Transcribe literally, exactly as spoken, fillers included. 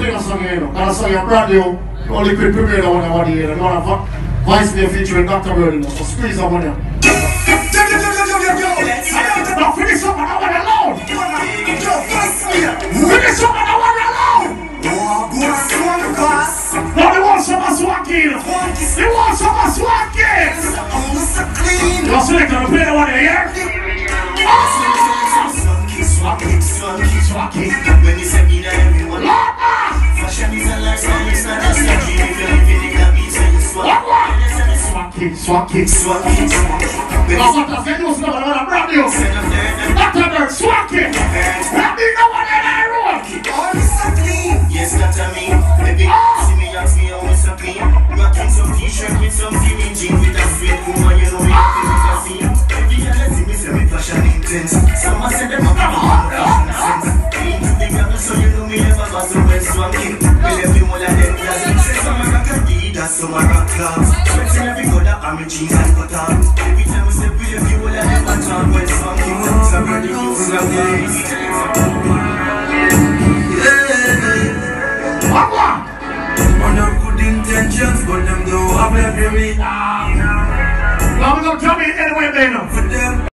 sing a song here, you know. And a song you're brand new. Only quick premiere that one I want to hear. And one of Vice Mayor featuring Doctor Bird, you know. So squeeze up on you. Now finish up and I want alone. Finish up and I want alone. Now they want some swacking. They want some swacking. You're selecting to play the one here. Swacking, swacking, swacking. When you say me that everyone fashion is a lifestyle, it's not just a dream. If you're living in a beach and you swag. Swacking, swacking, swacking. Because what the thing was not a brand new. Doctor Bird, swacking. Let me know what in I wrote. All is so clean. Yes, that's me. Baby, see me, ask me how it's so clean. Rocking some t-shirt with some skinny jeans with a fake woman, you know me, with a scene. Every year they see me, say me fashion intense. Some say them a so you know me never got so well swanky. Well, every one of them does. Say some are rock Adidas, some are rock clubs. Sweating every color, I'm a jeans and cut up. Every time we step with every one of them a talk well swanky. Some are the youths of days. Yeah. On them good intentions, but them don't have every meaning. Now we're gonna tell me anyway, they know. For them.